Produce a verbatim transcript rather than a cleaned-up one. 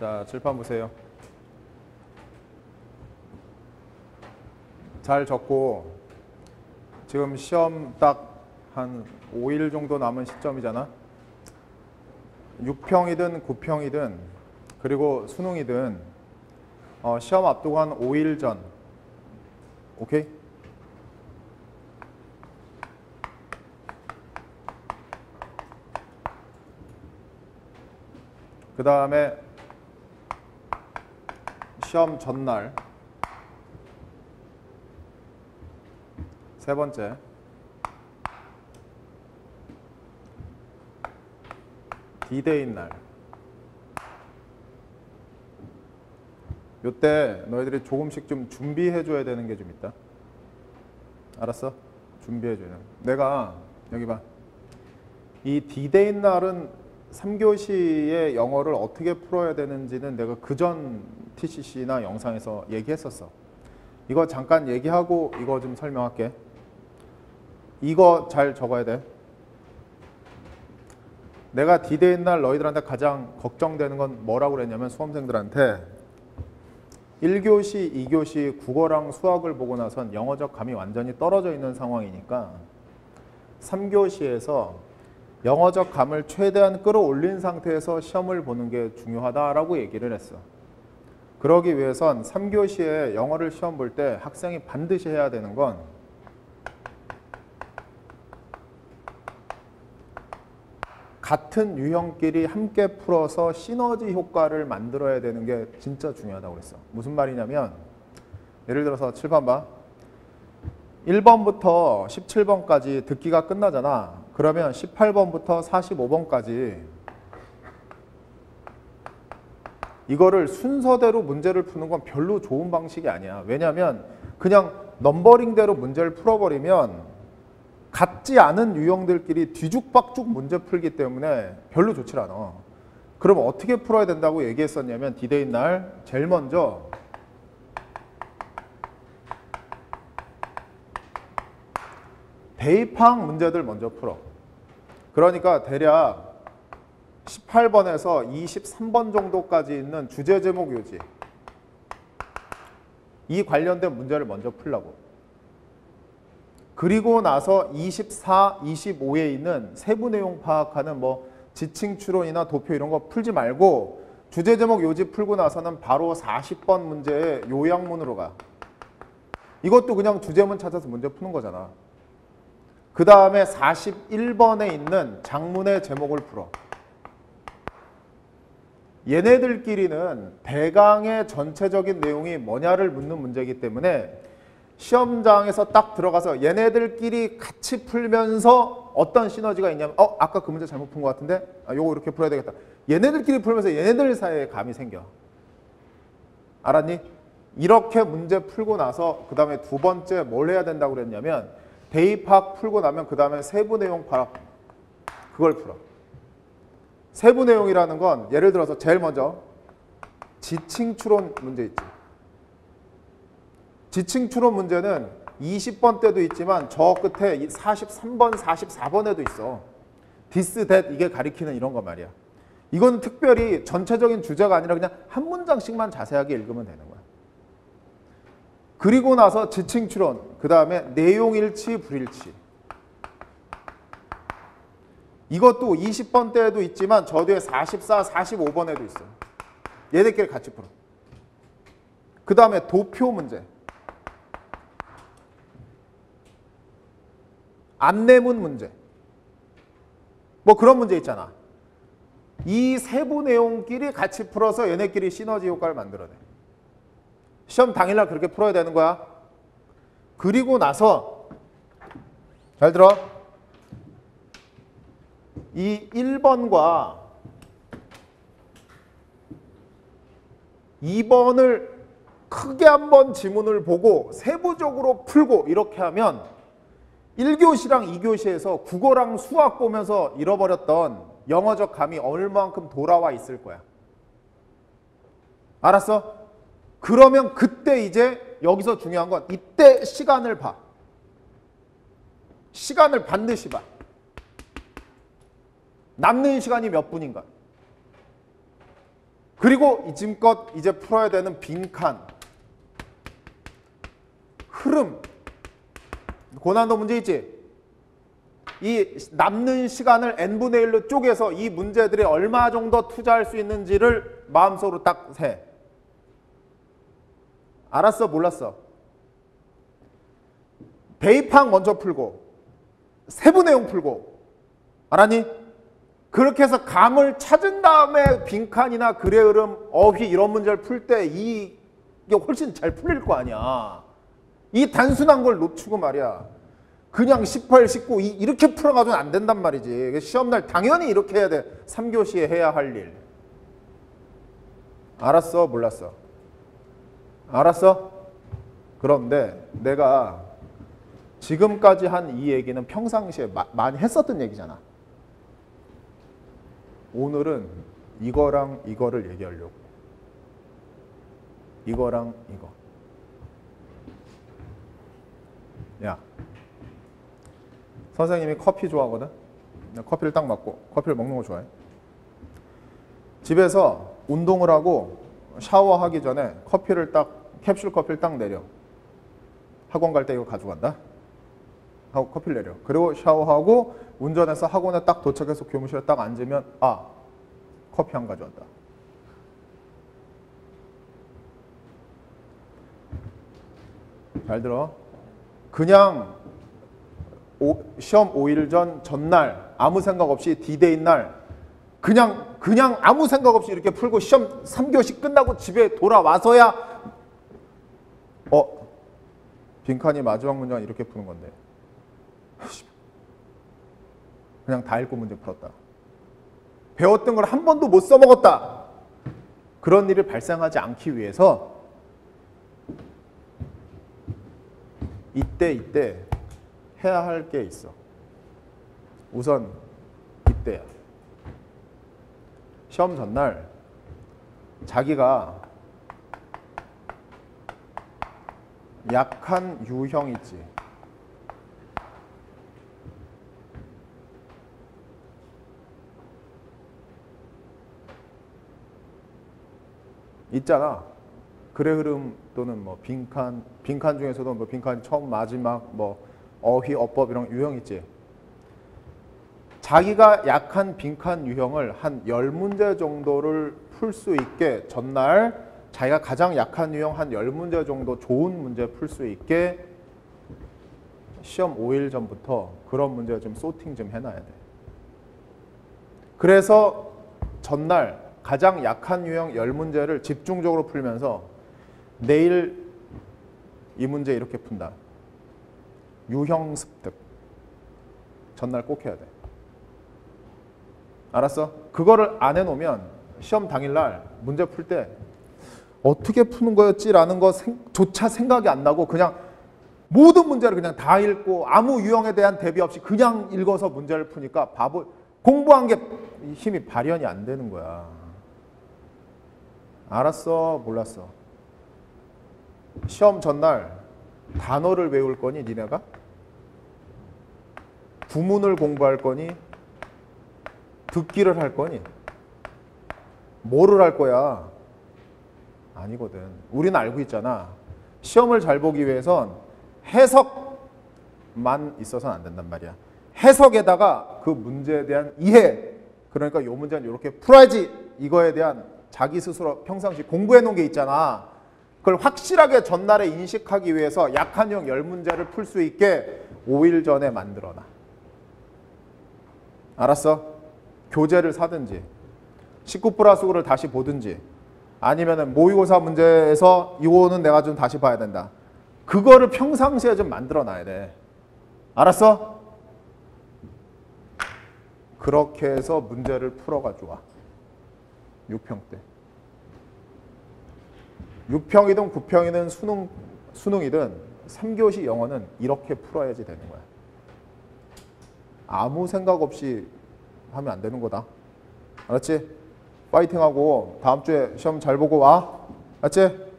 자, 칠판 보세요. 잘 적고 지금 시험 딱 한 오 일 정도 남은 시점이잖아. 육 평이든 구 평이든 그리고 수능이든 어, 시험 앞두고 한 오 일 전. 오케이? 그 다음에 시험 전날 세 번째 디데이인 날 요때 너희들이 조금씩 좀 준비해 줘야 되는 게 좀 있다. 알았어? 준비해 줘야 돼. 내가 여기 봐. 이 디데이인 날은 삼 교시의 영어를 어떻게 풀어야 되는지는 내가 그전 티씨씨나 영상에서 얘기했었어. 이거 잠깐 얘기하고 이거 좀 설명할게. 이거 잘 적어야 돼. 내가 디데이인 날 너희들한테 가장 걱정되는 건 뭐라고 그랬냐면 수험생들한테 일 교시, 이 교시 국어랑 수학을 보고 나선 영어적 감이 완전히 떨어져 있는 상황이니까 삼 교시에서 영어적 감을 최대한 끌어올린 상태에서 시험을 보는 게 중요하다라고 얘기를 했어. 그러기 위해선 삼 교시에 영어를 시험 볼 때 학생이 반드시 해야 되는 건 같은 유형끼리 함께 풀어서 시너지 효과를 만들어야 되는 게 진짜 중요하다고 그랬어. 무슨 말이냐면 예를 들어서 칠 번 봐. 일 번부터 십칠 번까지 듣기가 끝나잖아. 그러면 십팔 번부터 사십오 번까지 이거를 순서대로 문제를 푸는 건 별로 좋은 방식이 아니야. 왜냐하면 그냥 넘버링대로 문제를 풀어버리면 같지 않은 유형들끼리 뒤죽박죽 문제 풀기 때문에 별로 좋지 않아. 그럼 어떻게 풀어야 된다고 얘기했었냐면 디데이인 날 제일 먼저 대입항 문제들 먼저 풀어. 그러니까 대략 십팔 번에서 이십삼 번 정도까지 있는 주제 제목 요지 이 관련된 문제를 먼저 풀라고. 그리고 나서 이십사, 이십오에 있는 세부 내용 파악하는 뭐 지칭 추론이나 도표 이런 거 풀지 말고 주제 제목 요지 풀고 나서는 바로 사십 번 문제의 요약문으로 가. 이것도 그냥 주제문 찾아서 문제 푸는 거잖아. 그 다음에 사십일 번에 있는 장문의 제목을 풀어. 얘네들끼리는 대강의 전체적인 내용이 뭐냐를 묻는 문제이기 때문에 시험장에서 딱 들어가서 얘네들끼리 같이 풀면서 어떤 시너지가 있냐면 어? 아까 그 문제 잘못 푼 것 같은데? 아, 요거 이렇게 풀어야 되겠다. 얘네들끼리 풀면서 얘네들 사이에 감이 생겨. 알았니? 이렇게 문제 풀고 나서 그 다음에 두 번째 뭘 해야 된다고 그랬냐면 대입학 풀고 나면 그 다음에 세부 내용 파악 그걸 풀어. 세부 내용이라는 건 예를 들어서 제일 먼저 지칭 추론 문제 있지. 지칭 추론 문제는 이십 번 때도 있지만 저 끝에 사십삼 번, 사십사 번에도 있어. this, that 이게 가리키는 이런 거 말이야. 이건 특별히 전체적인 주제가 아니라 그냥 한 문장씩만 자세하게 읽으면 되는 거야. 그리고 나서 지칭 추론, 그 다음에 내용 일치, 불일치. 이것도 이십 번 때에도 있지만 저 뒤에 사십사, 사십오 번에도 있어. 얘네끼리 같이 풀어. 그 다음에 도표 문제. 안내문 문제. 뭐 그런 문제 있잖아. 이 세부 내용끼리 같이 풀어서 얘네끼리 시너지 효과를 만들어내. 시험 당일날 그렇게 풀어야 되는 거야. 그리고 나서 잘 들어. 이 일 번과 이 번을 크게 한번 지문을 보고 세부적으로 풀고 이렇게 하면 일 교시랑 이 교시에서 국어랑 수학 보면서 잃어버렸던 영어적 감이 얼만큼 돌아와 있을 거야. 알았어? 그러면 그때 이제 여기서 중요한 건 이때 시간을 봐. 시간을 반드시 봐. 남는 시간이 몇 분인가. 그리고 이쯤껏 이제 풀어야 되는 빈칸, 흐름, 고난도 문제 있지? 이 남는 시간을 n분의 일로 쪼개서 이 문제들이 얼마 정도 투자할 수 있는지를 마음속으로 딱 세. 알았어? 몰랐어? 대입항 먼저 풀고 세부 내용 풀고 알았니? 그렇게 해서 감을 찾은 다음에 빈칸이나 글의 흐름, 어휘 이런 문제를 풀 때 이게 훨씬 잘 풀릴 거 아니야. 이 단순한 걸 놓치고 말이야. 그냥 십팔, 십구 이렇게 풀어가지고는 안 된단 말이지. 시험날 당연히 이렇게 해야 돼. 삼 교시에 해야 할 일. 알았어? 몰랐어? 알았어? 그런데 내가 지금까지 한 이 얘기는 평상시에 마, 많이 했었던 얘기잖아. 오늘은 이거랑 이거를 얘기하려고. 이거랑 이거. 야, 선생님이 커피 좋아하거든? 커피를 딱 맞고 커피를 먹는 거 좋아해. 집에서 운동을 하고 샤워하기 전에 커피를 딱 캡슐 커피를 딱 내려. 학원 갈 때 이거 가져간다. 하고 커피를 내려. 그리고 샤워하고 운전해서 학원에 딱 도착해서 교무실에 딱 앉으면 아, 커피 안 가져왔다. 잘 들어. 그냥 오, 시험 오 일 전 전날 아무 생각 없이 디데이 날 그냥 그냥 아무 생각 없이 이렇게 풀고 시험 삼 교시 끝나고 집에 돌아와서야 어 빈칸이 마지막 문장 이렇게 푸는 건데 그냥 다 읽고 문제 풀었다. 배웠던 걸 한 번도 못 써먹었다. 그런 일이 발생하지 않기 위해서 이때 이때 해야 할 게 있어. 우선 이때야. 시험 전날 자기가 약한 유형 있지. 있잖아. 글의 흐름 또는 뭐 빈칸, 빈칸 중에서도 뭐 빈칸 처음, 마지막, 뭐 어휘, 어법 이런 유형 있지. 자기가 약한 빈칸 유형을 한 열 문제 정도를 풀 수 있게 전날 자기가 가장 약한 유형 한 열 문제 정도 좋은 문제 풀 수 있게 시험 오 일 전부터 그런 문제 좀 소팅 좀 해놔야 돼. 그래서 전날 가장 약한 유형 열 문제를 집중적으로 풀면서 내일 이 문제 이렇게 푼다. 유형 습득. 전날 꼭 해야 돼. 알았어? 그거를 안 해놓으면 시험 당일날 문제 풀 때 어떻게 푸는 거였지라는 것조차 생각이 안 나고 그냥 모든 문제를 그냥 다 읽고 아무 유형에 대한 대비 없이 그냥 읽어서 문제를 푸니까 바보 공부한 게 힘이 발현이 안 되는 거야. 알았어? 몰랐어? 시험 전날 단어를 외울 거니 니네가? 구문을 공부할 거니? 듣기를 할 거니? 뭐를 할 거야? 아니거든. 우리는 알고 있잖아. 시험을 잘 보기 위해선 해석만 있어서는 안 된단 말이야. 해석에다가 그 문제에 대한 이해, 그러니까 이 문제는 이렇게 풀어야지, 이거에 대한 자기 스스로 평상시 공부해 놓은 게 있잖아. 그걸 확실하게 전날에 인식하기 위해서 약한 유형 열 문제를 풀 수 있게 오 일 전에 만들어놔. 알았어? 교재를 사든지 십구 플러스 구를 다시 보든지 아니면은 모의고사 문제에서 이거는 내가 좀 다시 봐야 된다. 그거를 평상시에 좀 만들어 놔야 돼. 알았어? 그렇게 해서 문제를 풀어가지고 와. 육 평 때. 육 평이든 구 평이든 수능, 수능이든 삼 교시 영어는 이렇게 풀어야지 되는 거야. 아무 생각 없이 하면 안 되는 거다. 알았지? 파이팅하고 다음 주에 시험 잘 보고 와. 알았지?